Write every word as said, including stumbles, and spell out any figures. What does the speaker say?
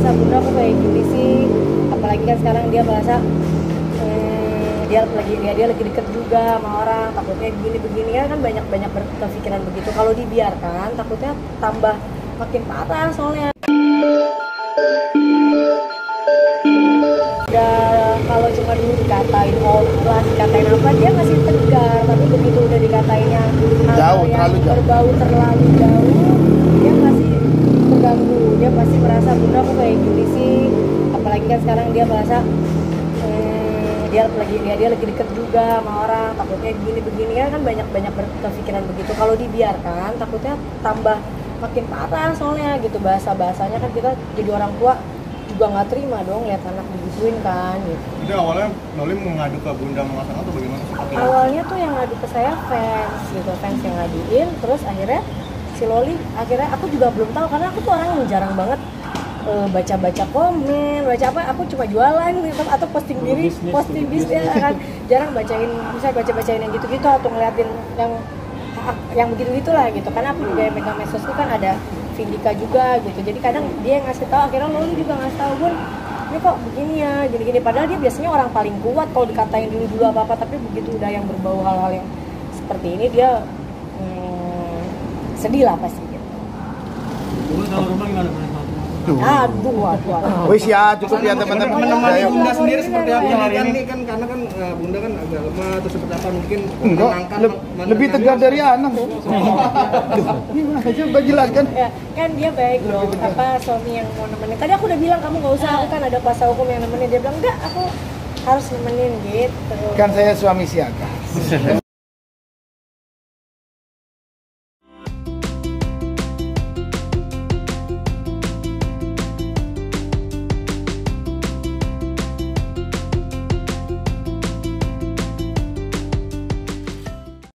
merasa bunda aku kayak gini sih, apalagi kan sekarang dia merasa eh, dia lagi dia, dia lagi deket juga sama orang, takutnya gini begini ya kan banyak banyak berpikiran begitu. Kalau dibiarkan takutnya tambah makin parah soalnya. Udah kalau cuma dulu dikatain oplas, dikatain apa dia masih tegar, tapi begitu udah dikatain yang jauh, yang terlalu jauh. berbau terlalu jauh, dia masih terganggu, dia pasti merasa bunda aku kayak gini sih, apalagi kan sekarang dia merasa eh, dia lagi dia, dia lagi deket juga sama orang, takutnya gini begini ya kan banyak banyak berpikiran begitu. Kalau dibiarkan takutnya tambah makin parah soalnya gitu, bahasa bahasanya kan kita jadi orang tua juga nggak terima dong lihat anak digituin kan gitu. Jadi awalnya Noli mengadu ke bunda Mas Angga atau bagaimana sih? Awalnya tuh yang ngadu ke saya fans gitu, fans yang ngaduin, terus akhirnya si Loli akhirnya aku juga belum tahu karena aku tuh orang yang jarang banget uh, baca-baca komen, baca apa, aku cuma jualan gitu atau posting diri, posting bisnis ya kan, jarang bacain, misalnya baca-bacain yang gitu-gitu atau ngeliatin yang yang begitu-gitu lah gitu, karena aku juga yang megang medsos itu kan ada Vindika juga gitu, jadi kadang dia yang ngasih tahu, akhirnya Loli juga ngasih tahu Bun, ini kok begini ya, gini-gini, padahal dia biasanya orang paling kuat kalau dikatain dulu-dulu apa-apa, tapi begitu udah yang berbau hal-hal yang seperti ini dia hmm, sedih lah pasti gitu. Bun, kalau rumah gimana? Aduh, aduh, aduh. Wis ya, cukup ya teman-teman. Menemani Ayo. bunda sendiri seperti apa Iya, nih kan iya. nih kan karena kan uh, bunda kan agak lemah atau seperti apa mungkin Enggak, menenangkan, le- men- lebih tegar menenangkan- dari anak. Gimana aja Mbak jelaskan. Ya, kan dia baik dong, apa suami yang mau nemenin. Tadi aku udah bilang kamu nggak usah, aku kan ada kuasa hukum yang nemenin. Dia bilang enggak, aku harus nemenin gitu. Kan saya suami siaga.